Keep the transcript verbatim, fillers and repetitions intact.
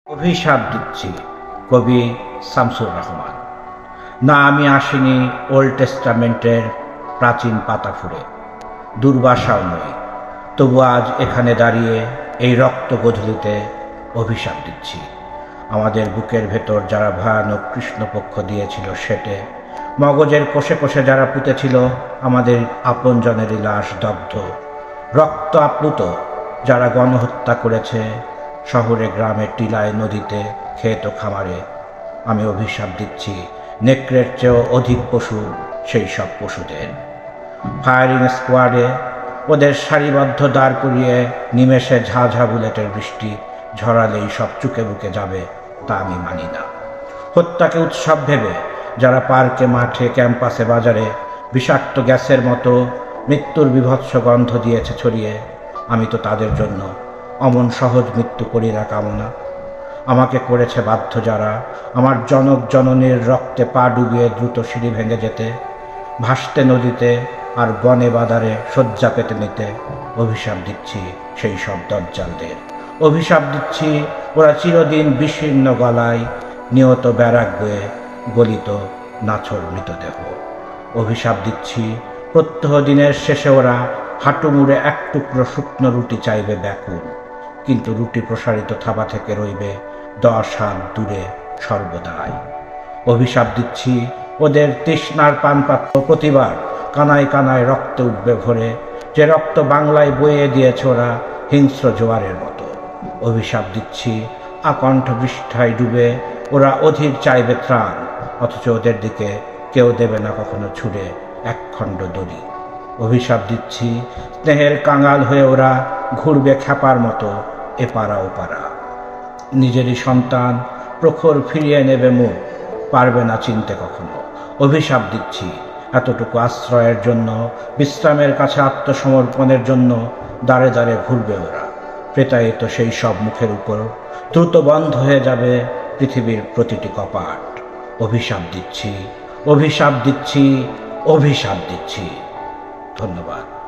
অভিশাপ দিচ্ছি। কবি শামসুর রহমান। না, আমি আসিনি ওল্ড টেস্টামেন্টের প্রাচীন পাতা ফুঁড়ে, দুর্বাসাও নই। তবু আজ এখানে দাঁড়িয়ে এই রক্ত গোধূলিতে অভিশাপ দিচ্ছি। আমাদের বুকের ভেতর যারা ভয়ানক কৃষ্ণপক্ষ দিয়েছিল সেটে, মগজের কোষে কোষে যারা পুঁতেছিল আমাদের আপনজনেরই লাশ দগ্ধ, রক্ত আপ্লুত যারা গণহত্যা করেছে শহরে, গ্রামে, টিলায়, নদীতে, ক্ষেত ও খামারে, আমি অভিশাপ দিচ্ছি নেকড়ের চেয়েও অধিক পশু সেই সব পশুদের। ফায়ারিং স্কোয়াডে ওদের সারিবদ্ধ দাঁড় করিয়ে নিমেষে ঝাঝা বুলেটের বৃষ্টি ঝরালেই সব চুকে বুকে যাবে, তা আমি মানি না। হত্যাকে উৎসব ভেবে যারা পার্কে, মাঠে, ক্যাম্পাসে, বাজারে বিষাক্ত গ্যাসের মতো মৃত্যুর বীভৎস গন্ধ দিয়েছে ছড়িয়ে, আমি তো তাদের জন্য অমন সহজ মৃত্যু করি না কামনা। আমাকে করেছে বাধ্য যারা আমার জনক জননীর রক্তে পা ডুবিয়ে দ্রুত সিঁড়ি ভেঙে যেতে, ভাসতে নদীতে আর বনে বাদারে শয্যা পেতে নিতে। অভিশাপ দিচ্ছি সেই সব দজ্জালদের। অভিশাপ দিচ্ছি ওরা চিরদিন বিশীর্ণ গলায় নিয়ত ব্যারাক বয়ে গলিত নাছর মৃতদেহ। অভিশাপ দিচ্ছি প্রত্যহ দিনের শেষে ওরা হাঁটু মুড়ে এক টুকরো শুকনো রুটি চাইবে ব্যাকুল, কিন্তু রুটি প্রসারিত থাবা থেকে রইবে দশ হাত দূরে সর্বদাই। অভিশাপ দিচ্ছি ওদের তৃষ্ণার পানপাত্র প্রতিবার কানায় কানায় রক্ত উঠবে ভরে, যে রক্ত বাংলায় বয়ে দিয়েছে ওরা হিংস্র জোয়ারের মতো। অভিশাপ দিচ্ছি আকণ্ঠ বৃষ্ঠায় ডুবে ওরা অধীর চাইবে ত্রাণ, অথচ ওদের দিকে কেউ দেবে না কখনো ছুড়ে একখণ্ড দড়ি। অভিশাপ দিচ্ছি স্নেহের কাঙাল হয়ে ওরা ঘুরবে খ্যাপার মতো এপারা ওপারা। নিজেরই সন্তান প্রখর ফিরিয়ে নেবে মুখ, পারবে না চিনতে কখনো। অভিশাপ দিচ্ছি এতটুকু আশ্রয়ের জন্য, বিশ্রামের কাছে আত্মসমর্পণের জন্য দাঁড়ে দাঁড়ে ঘুরবে ওরা। প্রেতায়িত সেই সব মুখের উপর দ্রুত বন্ধ হয়ে যাবে পৃথিবীর প্রতিটি কপাট। অভিশাপ দিচ্ছি, অভিশাপ দিচ্ছি, অভিশাপ দিচ্ছি। ধন্যবাদ।